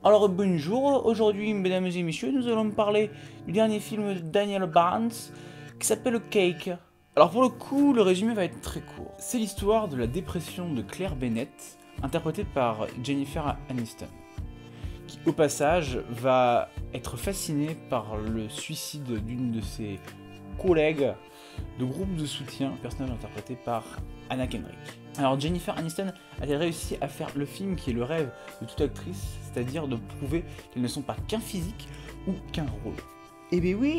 Alors bonjour, aujourd'hui mesdames et messieurs, nous allons parler du dernier film de Daniel Barnes qui s'appelle Cake. Alors pour le coup, le résumé va être très court. C'est l'histoire de la dépression de Claire Bennett, interprétée par Jennifer Aniston, qui au passage va être fascinée par le suicide d'une de ses collègues de groupe de soutien, personnage interprété par Anna Kendrick. Alors Jennifer Aniston a-t-elle réussi à faire le film qui est le rêve de toute actrice, c'est-à-dire de prouver qu'elles ne sont pas qu'un physique ou qu'un rôle? Eh ben oui.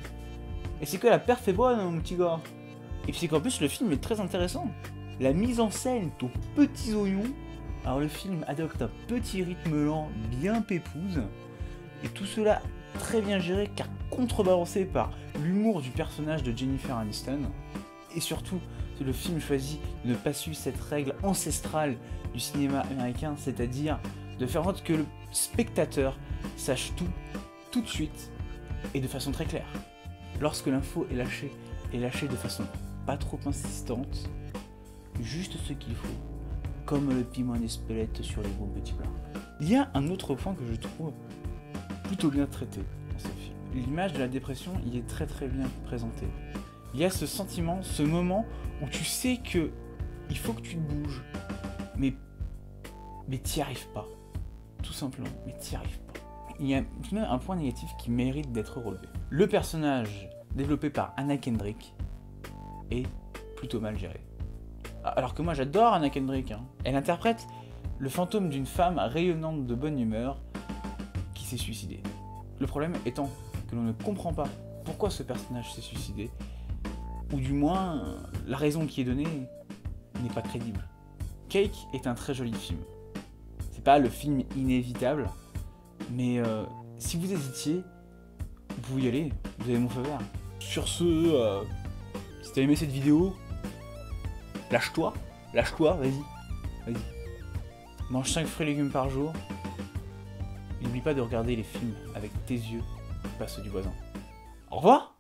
Et c'est que la perf est bonne, mon petit gars. Et puis c'est qu'en plus le film est très intéressant. La mise en scène est aux petits oignons. Alors le film adopte un petit rythme lent bien pépouze, et tout cela très bien géré car contrebalancé par l'humour du personnage de Jennifer Aniston. Et surtout, le film choisit de ne pas suivre cette règle ancestrale du cinéma américain, c'est-à-dire de faire en sorte que le spectateur sache tout de suite et de façon très claire. Lorsque l'info est lâchée de façon pas trop insistante, juste ce qu'il faut, comme le piment d'Espelette sur les bons petits plats. Il y a un autre point que je trouve plutôt bien traité dans ce film. L'image de la dépression y est très bien présentée. Il y a ce sentiment, ce moment où tu sais que il faut que tu te bouges, mais t'y arrives pas. Tout simplement, mais t'y arrives pas. Il y a tout de même un point négatif qui mérite d'être relevé. Le personnage développé par Anna Kendrick est plutôt mal géré. Alors que moi j'adore Anna Kendrick, hein. Elle interprète le fantôme d'une femme rayonnante de bonne humeur qui s'est suicidée. Le problème étant que l'on ne comprend pas pourquoi ce personnage s'est suicidé, ou du moins la raison qui est donnée n'est pas crédible. Cake est un très joli film. C'est pas le film inévitable, mais si vous hésitiez, vous pouvez y aller, vous avez mon feu vert. Sur ce, si t'as aimé cette vidéo, lâche-toi, vas-y. Mange 5 fruits et légumes par jour. N'oublie pas de regarder les films avec tes yeux, pas ceux du voisin. Au revoir!